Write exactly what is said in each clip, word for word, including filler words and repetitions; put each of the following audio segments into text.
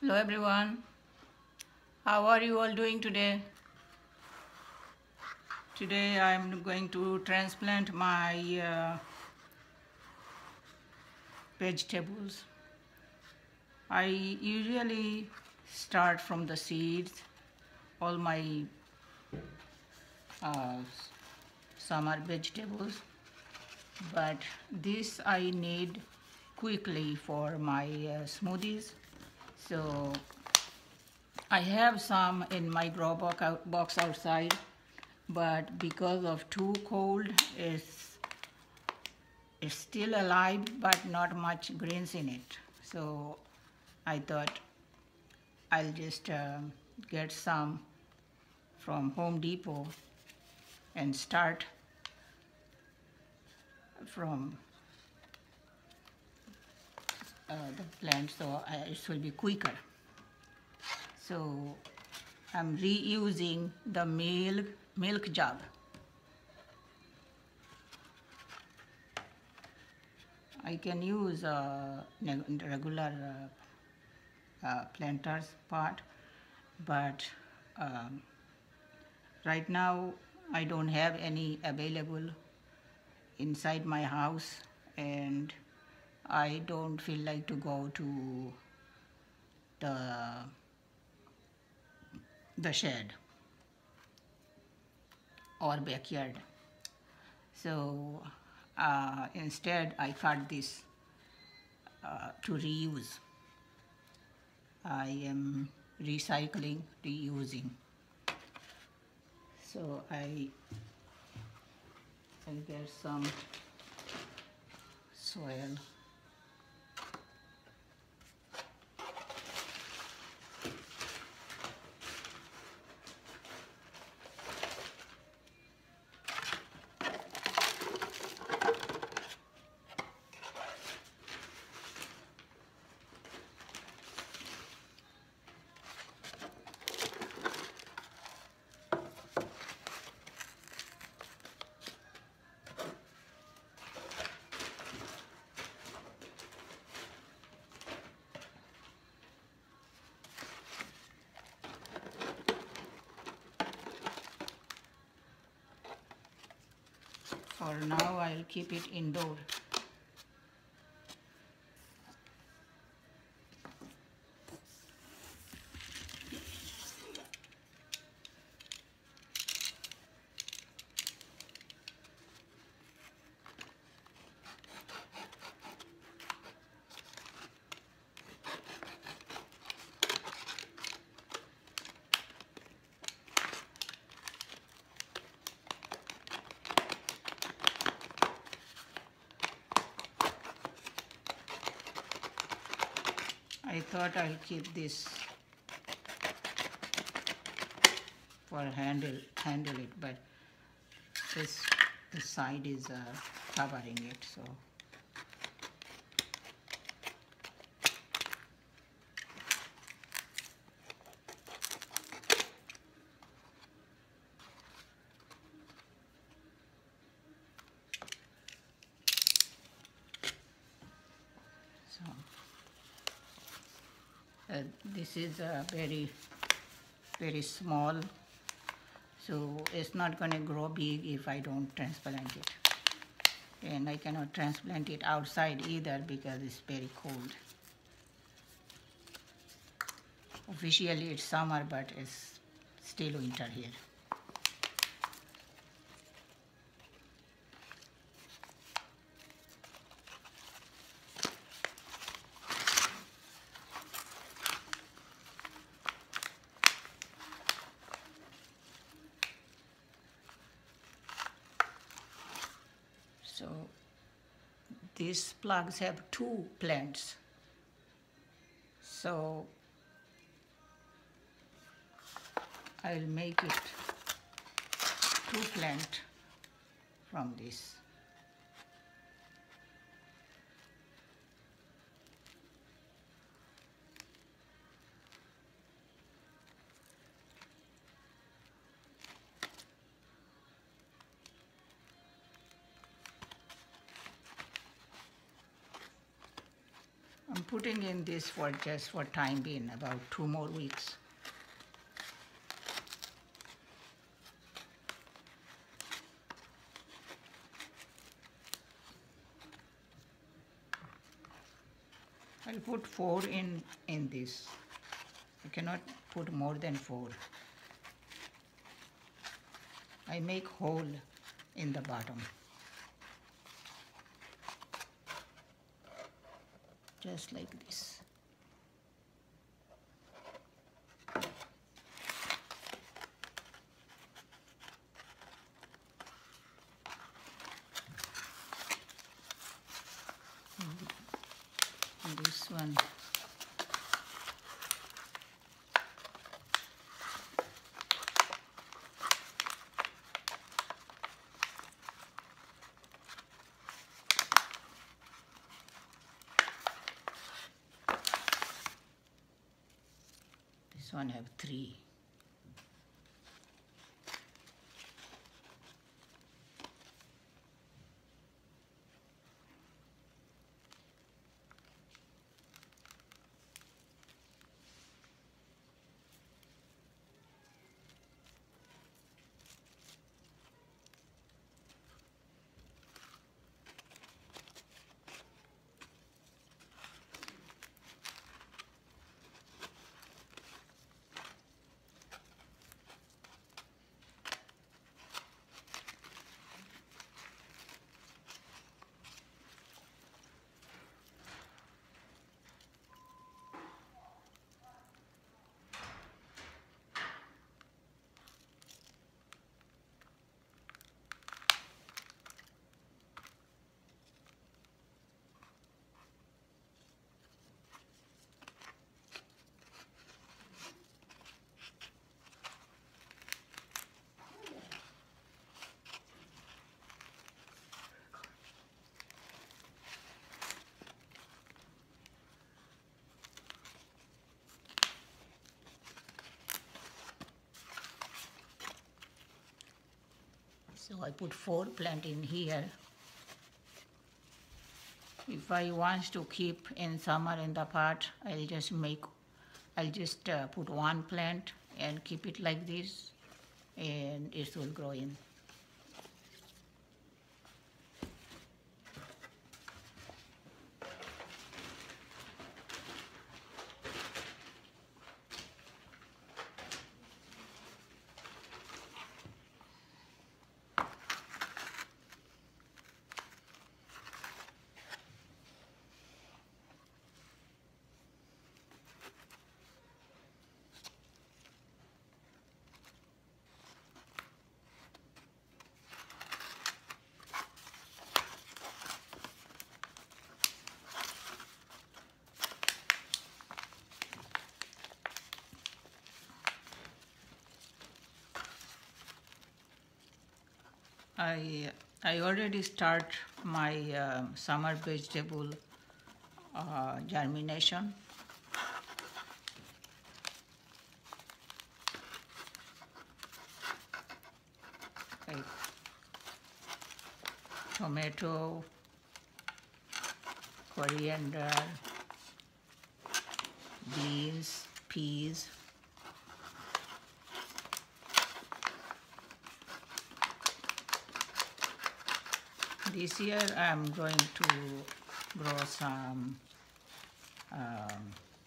Hello everyone, how are you all doing today? Today I am going to transplant my uh, vegetables. I usually start from the seeds, all my uh, summer vegetables, but this I need quickly for my uh, smoothies. So I have some in my grow box outside, but because of too cold, it's, it's still alive, but not much greens in it. So I thought I'll just uh, get some from Home Depot and start from uh, the plant, so I, it will be quicker. So I'm reusing the milk milk jug. I can use uh, regular uh, uh, planters pot, but um, right now I don't have any available inside my house, and I don't feel like to go to the the shed or backyard. So uh, instead I cut this uh, to reuse. I am recycling, reusing. So I I get some soil. For now, I'll keep it indoor. I thought I'll keep this for handle handle it, but this the side is uh, covering it, so so uh, this is uh, very very small, so it's not going to grow big if I don't transplant it. And I cannot transplant it outside either because it's very cold. Officially it's summer, but it's still winter here. So these plugs have two plants. So I'll make it two plant from this. I'm putting in this for just for time being, about two more weeks. I'll put four in in this. I cannot put more than four. I make hole in the bottom. Just like this. And this one. This one have three. So I put four plant in here. If I want to keep in summer in the pot, I'll just make, I'll just uh, put one plant and keep it like this, and it will grow in. I, I already start my uh, summer vegetable uh, germination. Like tomato, coriander, beans, peas. This year I'm going to grow some um,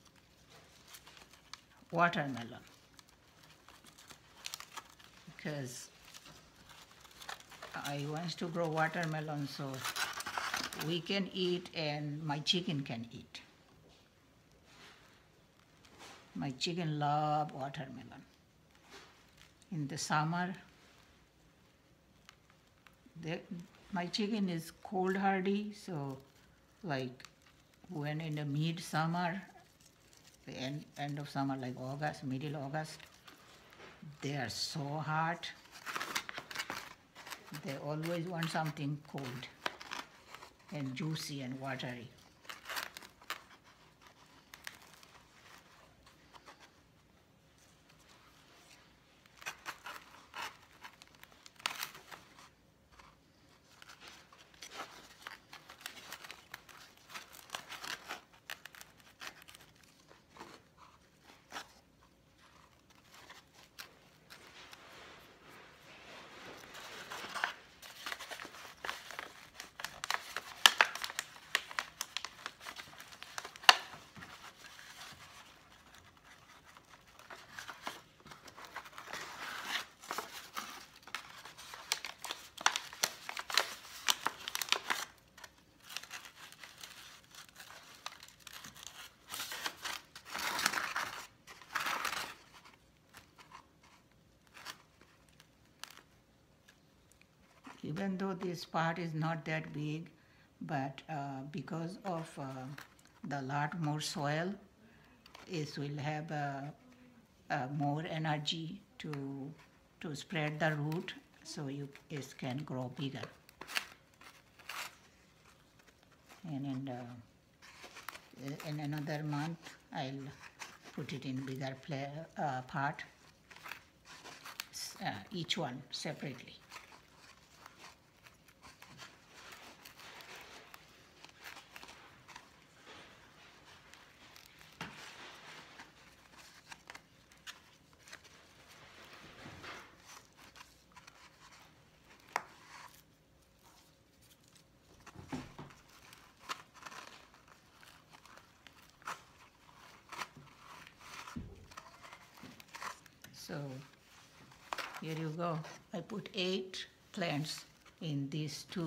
watermelon, because I want to grow watermelon so we can eat and my chicken can eat. My chicken love watermelon. In the summer, they, my chicken is cold hardy, so like when in the mid-summer, the end, end of summer, like August, middle August, they are so hot. They always want something cold and juicy and watery. even though this part is not that big, but uh, because of uh, the lot more soil, it will have uh, uh, more energy to to spread the root, so you it can grow bigger. And in, uh, in another month, I'll put it in bigger play, uh, part, uh, each one separately. So here you go. I put eight plants in these two.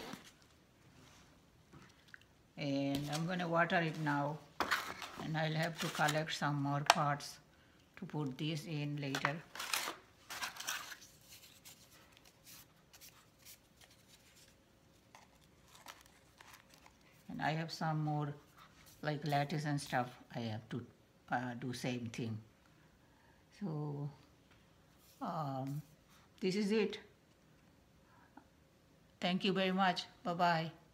And I'm going to water it now. And I'll have to collect some more pots to put this in later. And I have some more like lettuce and stuff. I have to uh, do same thing. So um, this is it. Thank you very much. Bye-bye.